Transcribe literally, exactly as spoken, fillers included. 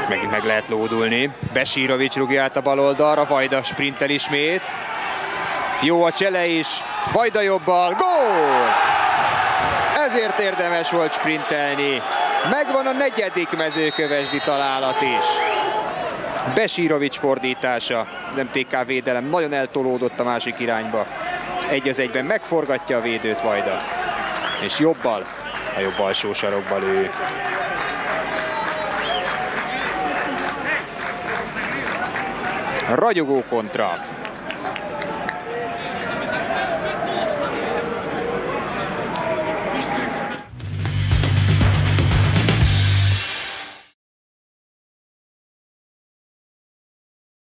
Megint meg lehet lódulni. Besírovics rúgja át a bal oldalra, Vajda sprintel ismét. Jó a csele is, Vajda jobbal, gól! Ezért érdemes volt sprintelni. Megvan a negyedik mezőkövesdi találat is. Besírovics fordítása, nem té ká védelem, nagyon eltolódott a másik irányba. Egy az egyben megforgatja a védőt Vajda. És jobbal, a jobb alsó sarokba lő. Ragyogó kontra.